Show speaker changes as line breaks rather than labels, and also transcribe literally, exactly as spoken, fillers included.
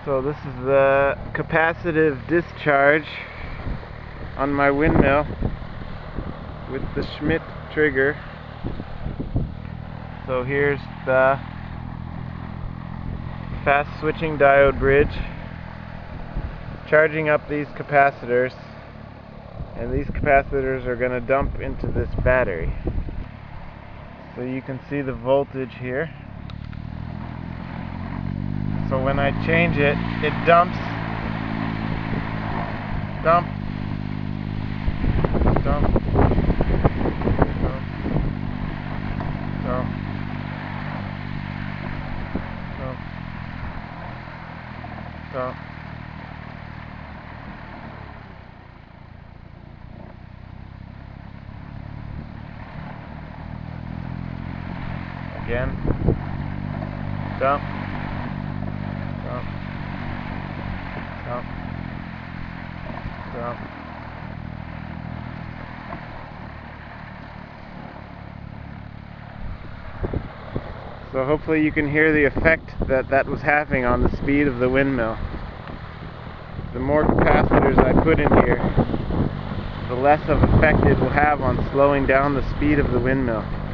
So this is the capacitive discharge on my windmill with the Schmitt trigger. So here's the fast switching diode bridge charging up these capacitors, and these capacitors are going to dump into this battery. So you can see the voltage here. So when I change it, it dumps, dump, dump, dump, dump, dump, dump. Again, dump, dump, dump, dump. So hopefully you can hear the effect that that was having on the speed of the windmill. The more capacitors I put in here, the less of effect it will have on slowing down the speed of the windmill.